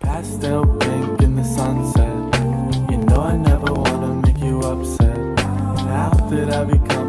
Pastel pink in the sunset. You know I never wanna make you upset. How did I become